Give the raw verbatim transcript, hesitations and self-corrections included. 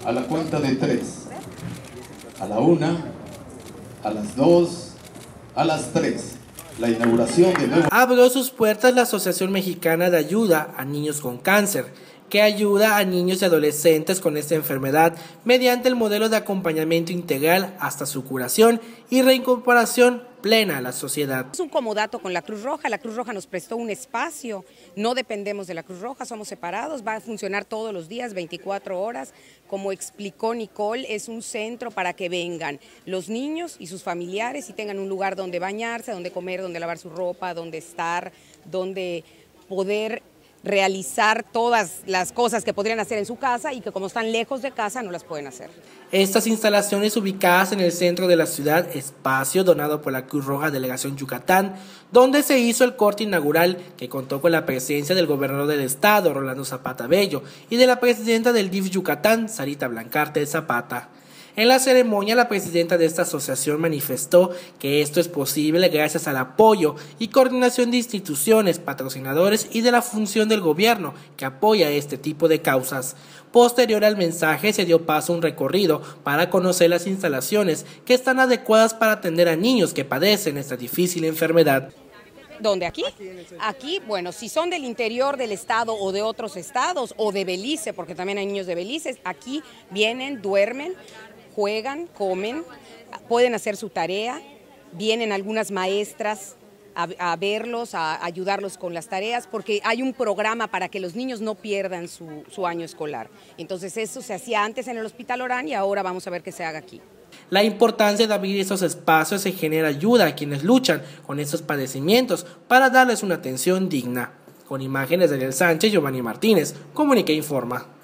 a la cuenta de tres, a la una, a las dos, a las tres, la inauguración de nuevo. Abrió sus puertas la Asociación Mexicana de Ayuda a Niños con Cáncer, que ayuda a niños y adolescentes con esta enfermedad mediante el modelo de acompañamiento integral hasta su curación y reincorporación plena a la sociedad. Es un comodato con la Cruz Roja, la Cruz Roja nos prestó un espacio, no dependemos de la Cruz Roja, somos separados, va a funcionar todos los días, veinticuatro horas, como explicó Nicole, es un centro para que vengan los niños y sus familiares y tengan un lugar donde bañarse, donde comer, donde lavar su ropa, donde estar, donde poder realizar todas las cosas que podrían hacer en su casa y que como están lejos de casa no las pueden hacer. Estas instalaciones ubicadas en el centro de la ciudad, espacio donado por la Cruz Roja Delegación Yucatán, donde se hizo el corte inaugural que contó con la presencia del gobernador del estado, Rolando Zapata Bello, y de la presidenta del D I F Yucatán, Sarita Blancarte Zapata. En la ceremonia, la presidenta de esta asociación manifestó que esto es posible gracias al apoyo y coordinación de instituciones, patrocinadores y de la función del gobierno que apoya este tipo de causas. Posterior al mensaje se dio paso a un recorrido para conocer las instalaciones que están adecuadas para atender a niños que padecen esta difícil enfermedad. ¿Dónde? ¿Aquí? Aquí, bueno, si son del interior del estado o de otros estados o de Belice, porque también hay niños de Belice, aquí vienen, duermen, juegan, comen, pueden hacer su tarea, vienen algunas maestras a, a verlos, a ayudarlos con las tareas, porque hay un programa para que los niños no pierdan su, su año escolar. Entonces eso se hacía antes en el Hospital Orán y ahora vamos a ver qué se haga aquí. La importancia de abrir estos espacios se genera ayuda a quienes luchan con estos padecimientos para darles una atención digna. Con imágenes de Ariel Sánchez, Giovanni Martínez, Comunica Informa.